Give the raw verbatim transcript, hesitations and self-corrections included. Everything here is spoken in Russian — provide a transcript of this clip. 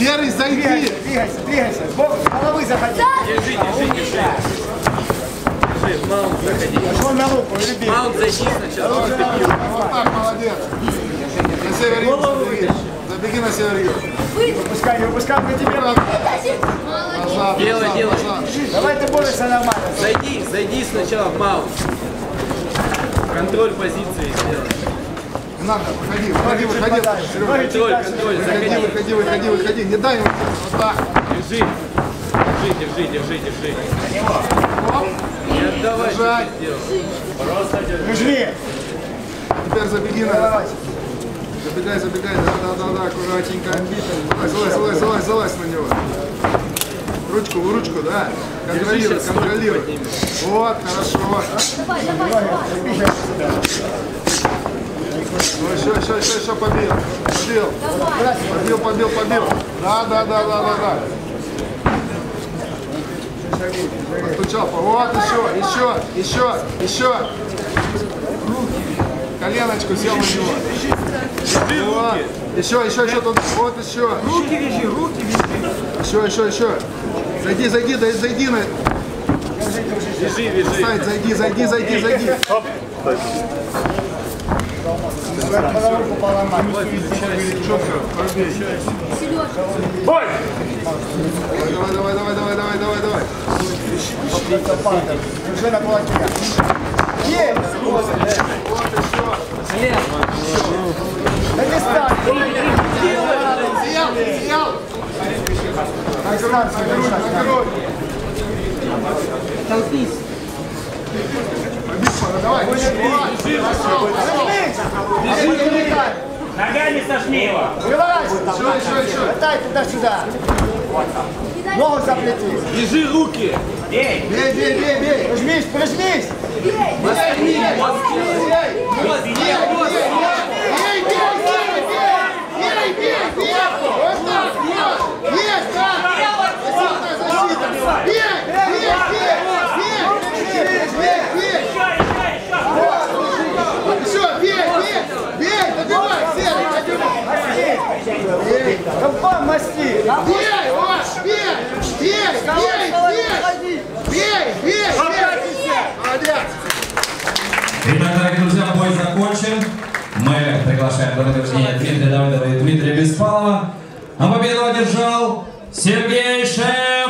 Серый, зайди. Двигайся, двигайся, двигайся. Сбоку, с головы заходи. Держи, держи, держи. Держи, маунт заходи. Пошел на руку, люби. Маунт зайди сначала. Вот так, молодец. На север юг забеги. Забеги на север юг. Не выпускай, не выпускай, на тебе. Назад, Делай, назад, делай. назад. Давай ты борешься нормально. Зайди, зайди сначала в маунт. Контроль позиции сделай. Не надо, выходи, выходи, выходи. Серега. Контроль, контроль, Выходи, заходи. выходи, выходи, выходи. Не дай ему. Вот так. Держи. Держи, держи, держи, держи. Не отдавай, что Держать. ты сделал. Просто держи. Нажми. Теперь забеги на... Забегай, забегай. Да, да, да, да, аккуратненько. Давай, залазь, залазь, залазь, залазь на него. Ручку, в ручку, да. Контролируй, Держи, контролируй. Вот, хорошо. Давай, давай, давай. Ну, еще, еще, еще, еще побил. Побил. Побил, побил, побил. Да, да, да, да, да, да. Постучал. Вот, еще, еще, еще, еще. Коленочку сел на него. Вот. Еще, еще, еще тут. Вот еще. Руки вяжи, руки вяжи. Еще, еще, еще. Зайди, зайди, дай, зайди на. Вяжи, вяжи. Сайт, зайди, зайди, зайди, зайди. Руку поломать. Бой! Давай, давай, давай, давай, давай, давай, давай. Держи на кулаке. Есть! Вот еще. Да не стань! Съел, съел. На грудь, на грудь, на грудь. Толпись. Давай, Ногами сожми его. Выворачивай! еще, еще, еще. Мотай туда-сюда! Ногу заплети! Держи руки. Бей. Бей, бей, бей, бей. Прижмись, прижмись! Бей, бей, бей, бей. Вот так, вот. Есть, да. Защита, защита. Бей, бей, бей, бей, бей, бей. Еще, бей, бей, бей, добивай, Серый, добивай. Бей, Компом масти! бей, вот, бей, бей, бей, бей, бей, бей, бей. Молодец. Итак, дорогие друзья, бой закончен. Мы приглашаем на награждение Дмитрия Давыдова и Дмитрия Беспалова. А победу одержал Сергей Шеф!